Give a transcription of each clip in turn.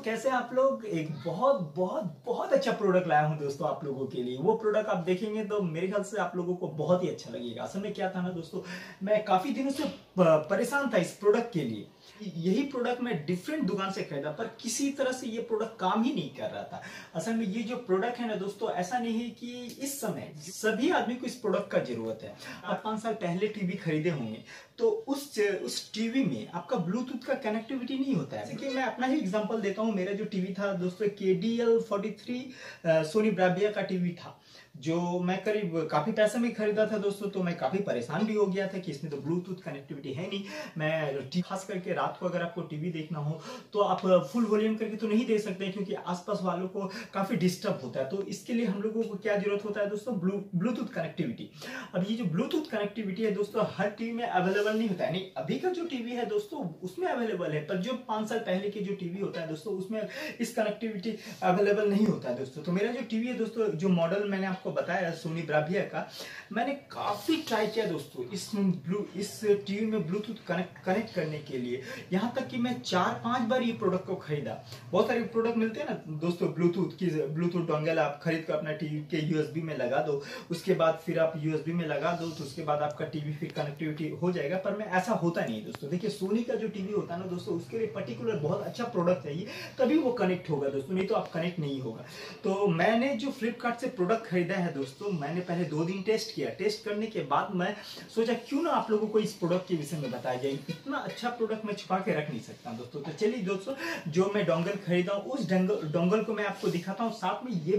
कैसे आप लोग? एक बहुत बहुत बहुत अच्छा प्रोडक्ट लाया हूं दोस्तों आप लोगों के लिए। वो प्रोडक्ट आप देखेंगे तो मेरे ख्याल से आप लोगों को बहुत ही अच्छा लगेगा। असल में क्या था ना दोस्तों, मैं काफी दिनों से परेशान था इस प्रोडक्ट के लिए। यही प्रोडक्ट मैं डिफरेंट दुकान से खरीदा पर किसी तरह से ये प्रोडक्ट काम ही नहीं कर रहा था। असल में ये जो प्रोडक्ट है ना दोस्तों, ऐसा नहीं है कि इस समय सभी आदमी को इस प्रोडक्ट का जरूरत है। आप 5 साल पहले टीवी खरीदे होंगे तो उस टीवी में आपका ब्लूटूथ का कनेक्टिविटी नहीं होता है। जैसे कि मैं अपना ही एग्जांपल देता हूं। मेरा जो टीवी था दोस्तों KDL43 सोनी ब्राविया का टीवी था, जो मैं करीब काफी पैसे में खरीदा था दोस्तों। तो मैं काफी परेशान भी हो गया था कि इसमें तो ब्लूटूथ कनेक्टिविटी है नहीं। मैं खास करके रात को अगर आपको टीवी देखना हो तो आप फुल वॉल्यूम करके तो नहीं देख सकते हैं, क्योंकि आसपास वालों को काफी डिस्टर्ब होता है। तो इसके लिए हम लोगों को क्या जरूरत होता है दोस्तों? Bluetooth connectivity. अब ये जो ब्लूटूथ कनेक्टिविटी है दोस्तों, हर टीवी में अवेलेबल नहीं होता है। नहीं, अभी का जो टीवी है दोस्तों उसमें अवेलेबल है, पर जो 5 साल पहले के जो टीवी होता है दोस्तों उसमें इस कनेक्टिविटी अवेलेबल नहीं होता है दोस्तों। तो मेरा जो टीवी है दोस्तों, जो मॉडल मैंने आपको बताया सोनी ब्राविया का, मैंने काफी ट्राई किया दोस्तों इस टीवी में ब्लूटूथ कनेक्ट करने के लिए। यहां तक कि मैं 4-5 बार ये प्रोडक्ट को खरीदा। बहुत सारे प्रोडक्ट मिलते हैं ना दोस्तों ब्लूटूथ डोंगल आप खरीद कर अपना टीवी के USB में लगा दो, उसके बाद फिर आप USB में लगा दो तो उसके बाद आपका टीवी फिर कनेक्टिविटी हो जाएगा। पर मैं ऐसा होता नहीं है दोस्तों। देखिए, सोनी का जो टीवी होता है ना दोस्तों, उसके लिए पर्टिकुलर बहुत अच्छा प्रोडक्ट चाहिए, तभी वो कनेक्ट होगा दोस्तों, नहीं तो आप कनेक्ट नहीं होगा। तो मैंने जो फ्लिपकार्ट से प्रोडक्ट खरीदा है दोस्तों, मैंने पहले 2 दिन टेस्ट किया। टेस्ट करने के बाद मैं सोचा क्यों ना आप लोगों को इस प्रोडक्ट के विषय में बताया जाए। इतना अच्छा प्रोडक्ट मैं छुपा के रख नहीं सकता दोस्तों। तो चलिए दोस्तों, जो मैं डोंगल खरीदा हूँ उस डोंगल को मैं आपको दिखाता हूँ, साथ में ये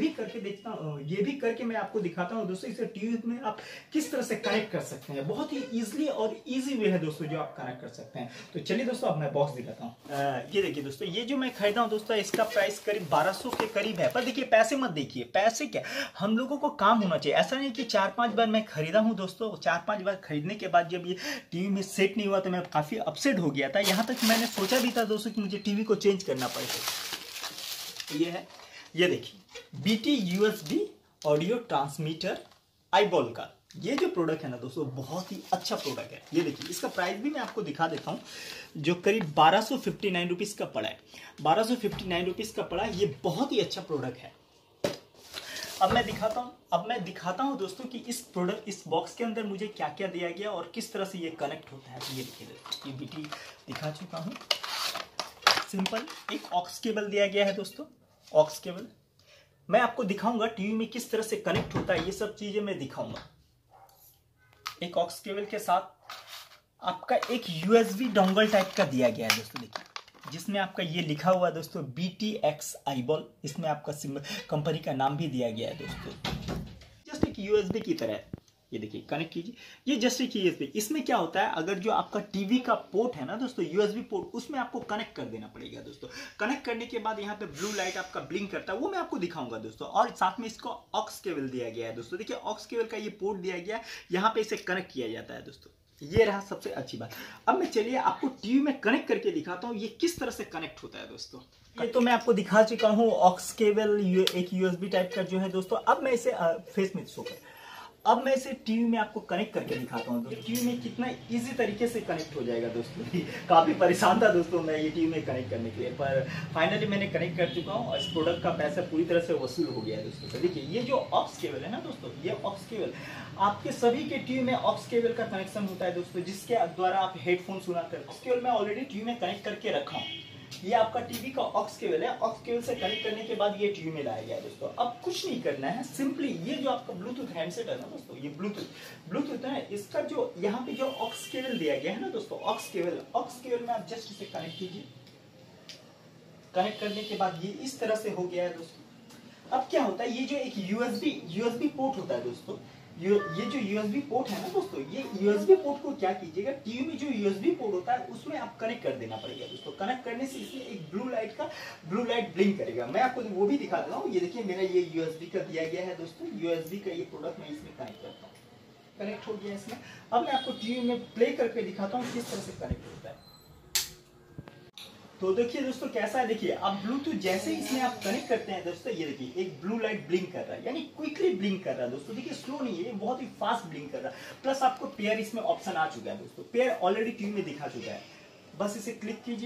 भी करके मैं आपको दिखाता हूँ दोस्तों इसे टीवी में आप किस तरह से कनेक्ट कर सकते हैं। बहुत ही इजिली और इजी वे है दोस्तों जो आप कनेक्ट कर सकते हैं। तो चलिए दोस्तों, अब मैं बॉक्स दिखाता हूँ। ये देखिए दोस्तों, ये जो मैं खरीदा हूँ दोस्तों, इसका प्राइस करीब 1200 के करीब है। पर देखिए, पैसे मत देखिए, पैसे क्या, हम लोगों को काम होना चाहिए। ऐसा नहीं कि 4-5 बार मैं खरीदा हूँ दोस्तों, 4-5 बार खरीदने के बाद जब ये टीवी में सेट नहीं हुआ तो मैं काफी अपसेट हो गया था। यहाँ तक मैंने सोचा भी था दोस्तों कि मुझे टीवी को चेंज करना पड़ेगा। ये है, ये देखिए, BT USB audio transmitter iBall का ये जो प्रोडक्ट है ना दोस्तों, बहुत ही अच्छा प्रोडक्ट है। ये देखिए, इसका प्राइस भी मैं आपको दिखा देता हूँ, जो करीब 1259 रुपीज का पड़ा है। 1259 रुपीज का पड़ा है। ये बहुत ही अच्छा प्रोडक्ट है। अब मैं दिखाता हूं दोस्तों कि इस बॉक्स के अंदर मुझे क्या क्या दिया गया और किस तरह से ये कनेक्ट होता है। ये देखिए, ये BT दिखा चुका हूं। सिंपल एक ऑक्स केबल दिया गया है दोस्तों, ऑक्स केबल। मैं आपको दिखाऊंगा टीवी में किस तरह से कनेक्ट होता है, ये सब चीजें मैं दिखाऊंगा। एक ऑक्स केबल के साथ आपका एक USB डोंगल टाइप का दिया गया है दोस्तों, देखिए, जिसमें आपका ये लिखा हुआ है दोस्तों BTX आईबॉल। इसमें आपका सिंबल, कंपनी का नाम भी दिया गया है दोस्तों। जस्ट एक USB की तरह है। ये देखिए, कनेक्ट कीजिए, ये जस्ट एक USB। इसमें क्या होता है, अगर जो आपका टीवी का पोर्ट है ना दोस्तों, USB पोर्ट, उसमें आपको कनेक्ट कर देना पड़ेगा दोस्तों। कनेक्ट करने के बाद यहाँ पे ब्लू लाइट आपका ब्लिंक करता है, वो मैं आपको दिखाऊंगा दोस्तों। और साथ में इसको ऑक्स केबल दिया गया है दोस्तों। देखिए, ऑक्स केबल का ये पोर्ट दिया गया है, यहाँ पे इसे कनेक्ट किया जाता है दोस्तों। ये रहा सबसे अच्छी बात। अब मैं चलिए आपको टीवी में कनेक्ट करके दिखाता हूँ ये किस तरह से कनेक्ट होता है दोस्तों। ये तो मैं आपको दिखा चुका हूँ, ऑक्स केबल एक USB टाइप का जो है दोस्तों। अब मैं इसे फेस में शो कर, अब मैं इसे टीवी में आपको कनेक्ट करके दिखाता हूँ। टीवी में कितना इजी तरीके से कनेक्ट हो जाएगा दोस्तों। काफी परेशान था दोस्तों मैं ये टीवी में कनेक्ट करने के लिए, पर फाइनली मैंने कनेक्ट कर चुका हूँ और इस प्रोडक्ट का पैसा पूरी तरह से वसूल हो गया है दोस्तों। तो देखिए, ये जो ऑक्स केबल है ना दोस्तों, ये ऑक्स केबल आपके सभी के टीवी में ऑक्स केबल का कनेक्शन होता है दोस्तों, जिसके द्वारा आप हेडफोन सुना कर। ऑक्स केबल मैं ऑलरेडी टीवी में कनेक्ट करके रखा हूँ। ये आपका टीवी का ऑक्स केबल है। ऑक्स केबल से कनेक्ट करने के बाद ये टीवी में लाया गया है दोस्तों। अब कुछ नहीं करना है, सिंपली ये जो आपका ब्लूटूथ हैंडसेट है ना दोस्तों, ये ब्लूटूथ है, इसका जो यहाँ पे जो ऑक्स केबल दिया गया है ना दोस्तों, ऑक्स केबल में आप जस्ट इसे कनेक्ट कीजिए। कनेक्ट करने के बाद ये इस तरह से हो गया है दोस्तों। अब क्या होता है, ये जो एक USB पोर्ट होता है दोस्तों, ये जो USB पोर्ट है ना दोस्तों, ये USB पोर्ट को क्या कीजिएगा, टीवी में जो USB पोर्ट होता है उसमें आप कनेक्ट कर देना पड़ेगा दोस्तों। कनेक्ट करने से इसमें एक ब्लू लाइट ब्लिंक करेगा। मैं आपको वो भी दिखा देता हूँ। ये देखिए, मेरा ये USB का दिया गया है दोस्तों, USB का ये प्रोडक्ट मैं इसमें कनेक्ट करता हूँ। कनेक्ट हो गया इसमें। अब मैं आपको टीवी में प्ले करके दिखाता हूँ किस तरह से कनेक्ट होता है। तो देखिए दोस्तों, कैसा है, देखिए, अब ब्लूटूथ जैसे ही इसमें आप कनेक्ट करते हैं दोस्तों, ये देखिए एक ब्लू लाइट ब्लिंक कर रहा है, यानी क्विकली ब्लिंक कर रहा है दोस्तों। देखिए, स्लो नहीं है, बहुत ही फास्ट ब्लिंक कर रहा है। प्लस आपको पेयर इसमें ऑप्शन आ चुका है दोस्तों, पेयर ऑलरेडी टीवी में दिखा चुका है। बस इसे क्लिक कीजिए,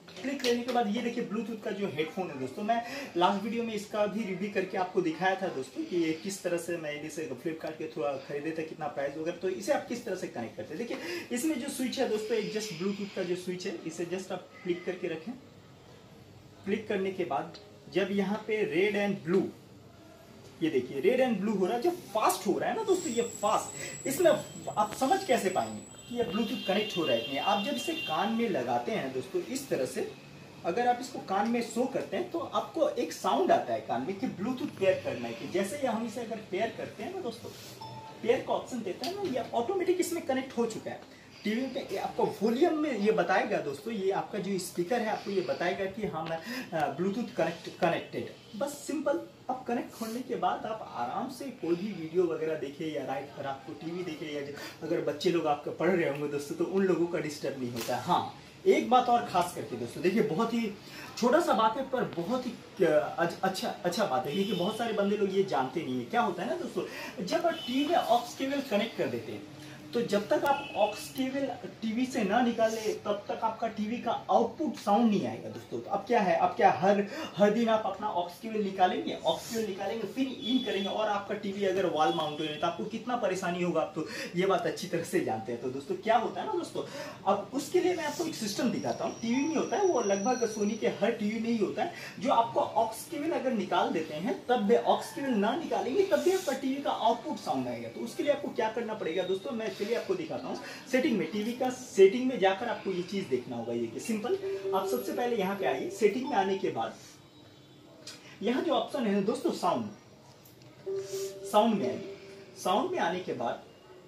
क्लिक करने के बाद ये देखिए ब्लूटूथ का जो हेडफोन है दोस्तों, मैं लास्ट वीडियो में इसका भी रिव्यू करके आपको दिखाया था दोस्तों कि ये किस तरह से मैं इसे फ्लिपकार्ट के थ्रू खरीदे थे, कितना प्राइस वगैरह। तो इसे आप किस तरह से कनेक्ट करते हैं, देखिए इसमें जो स्विच है दोस्तों, एक जस्ट ब्लूटूथ का जो स्विच है, इसे जस्ट आप क्लिक करके रखें। क्लिक करने के बाद जब यहाँ पे रेड एंड ब्लू, ये देखिए रेड एंड ब्लू हो रहा है, जो फास्ट हो रहा है ना दोस्तों, ये फास्ट, इसमें आप समझ कैसे पाएंगे कि ये ब्लूटूथ कनेक्ट हो रहा है कि आप जब इसे कान में लगाते हैं दोस्तों, इस तरह से अगर आप इसको कान में शो करते हैं तो आपको एक साउंड आता है कान में कि ब्लूटूथ पेयर करना है। कि जैसे ही हम इसे अगर पेयर करते हैं ना दोस्तों, पेयर का ऑप्शन देता है ना, ये ऑटोमेटिक इसमें कनेक्ट हो चुका है। टीवी पे आपको वॉल्यूम में ये बताएगा दोस्तों, ये आपका जो स्पीकर है आपको ये बताएगा कि हाँ मैं ब्लूटूथ कनेक्टेड। बस सिंपल। अब कनेक्ट होने के बाद आप आराम से कोई भी वीडियो वगैरह देखे या राइट पर आपको टीवी देखे, या अगर बच्चे लोग आपके पढ़ रहे होंगे दोस्तों तो उन लोगों का डिस्टर्ब नहीं होता है। हाँ, एक बात और खास करके दोस्तों, देखिए बहुत ही छोटा सा बात है पर बहुत ही अच्छा बात है, क्योंकि बहुत सारे बंदे लोग ये जानते नहीं है। क्या होता है ना दोस्तों, जब आप टीवी में ऑक्स केबल कनेक्ट कर देते हैं तो जब तक आप ऑक्स केबल टीवी से ना निकाले तब तक आपका टीवी का आउटपुट साउंड नहीं आएगा दोस्तों। तो अब क्या है, अब क्या हर दिन आप अपना ऑक्स केबल निकालेंगे, फिर इन करेंगे, और आपका टीवी अगर वॉल माउंटेड है तो आपको कितना परेशानी होगा, आप तो ये बात अच्छी तरह से जानते हैं। तो दोस्तों क्या होता है ना दोस्तों, अब उसके लिए मैं आपको एक सिस्टम दिखाता हूँ। टीवी में होता है, वो लगभग सोनी के हर टीवी में ही होता है, जो आपको ऑक्स केबल अगर निकाल देते हैं तब भी, ऑक्स केबल ना निकालेंगे तब भी आपका टीवी का आउटपुट साउंड आएगा। तो उसके लिए आपको क्या करना पड़ेगा दोस्तों, मैं चलिए आपको दिखाता हूँ। सेटिंग में, टीवी का सेटिंग में जाकर आपको ये चीज देखना होगा। ये सिंपल, आप सबसे पहले यहाँ पे आइए। सेटिंग में आने के बाद यहाँ जो ऑप्शन है दोस्तों साउंड में आइए। साउंड में आने के बाद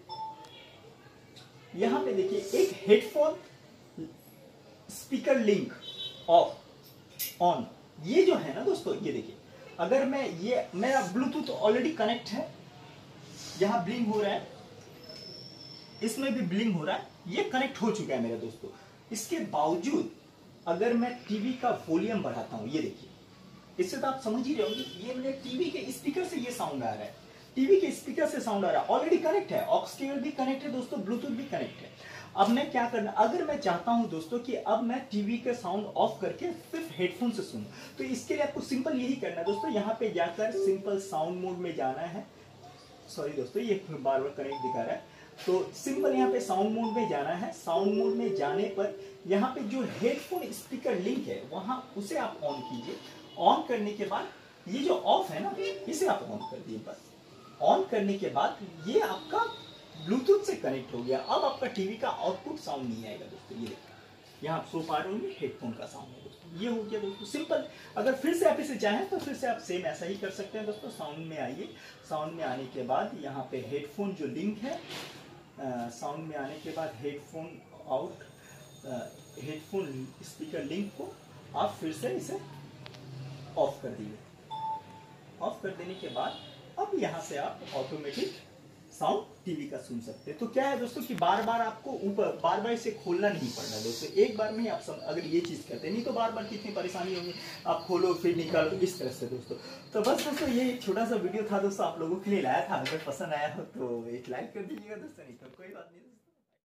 यहाँ पे देखिए एक headphone speaker link off on, ये जो है ना दोस्तों, ये देखिए अगर मैं ये मेरा ब्लूटूथ ऑलरेडी कनेक्ट है, यहाँ ब्लिंक हो रहा है, इसमें भी ब्लिंक हो रहा है, ये कनेक्ट हो चुका है मेरे दोस्तों। इसके बावजूद अगर मैं टीवी का वॉल्यूम बढ़ाता हूं, ये देखिए, इससे तो आप समझ ही रहे होंगे, ये मेरे टीवी के स्पीकर से ये साउंड आ रहा है, टीवी के स्पीकर से साउंड आ रहा है, ऑलरेडी कनेक्ट है, ऑक्स केबल भी कनेक्ट है दोस्तों, ब्लूटूथ भी कनेक्ट है। अब मैं क्या करना, अगर मैं चाहता हूं दोस्तों कि अब मैं टीवी का साउंड ऑफ करके सिर्फ हेडफोन से सुनूं, तो इसके लिए आपको सिंपल यही करना है दोस्तों, यहाँ पे जाकर सिंपल साउंड मोड में जाना है। सॉरी दोस्तों, ये बार बार कनेक्ट दिखा रहा है, तो सिंपल यहाँ पे साउंड मोड में जाना है। साउंड मोड में जाने पर यहाँ पे जो हेडफोन स्पीकर लिंक है वहां उसे आप ऑन कीजिए। ऑन करने के बाद ये जो ऑफ है ना, इसे आप ऑन कर दिए। बस ऑन करने के बाद ये आपका ब्लूटूथ से कनेक्ट हो गया। अब आपका टीवी का आउटपुट साउंड नहीं आएगा दोस्तों। ये देखिए यहाँ आप सो पा रहे होंगे, हेडफोन का साउंड है दोस्तों। ये हो गया दोस्तों सिंपल। अगर फिर से आप इसे चाहें तो फिर से आप सेम ऐसा ही कर सकते हैं दोस्तों। साउंड में आइए। साउंड में आने के बाद यहाँ पे हेडफोन जो लिंक है, साउंड में आने के बाद headphone out, headphone speaker link को आप फिर से इसे ऑफ कर दीजिए। ऑफ कर देने के बाद अब यहाँ से आप ऑटोमेटिक साउंड टीवी का सुन सकते हैं। तो क्या है दोस्तों कि बार बार आपको ऊपर बार बार इसे खोलना नहीं पड़ना दोस्तों, एक बार में ही आप अगर ये चीज करते हैं, नहीं तो बार बार कितनी परेशानी होगी, आप खोलो फिर निकालो, इस तरह से दोस्तों। तो बस दोस्तों ये एक छोटा सा वीडियो था दोस्तों, आप लोगों के लिए लाया था। अगर पसंद आया हो तो एक लाइक कर दीजिएगा दोस्तों, नहीं तो कोई बात नहीं।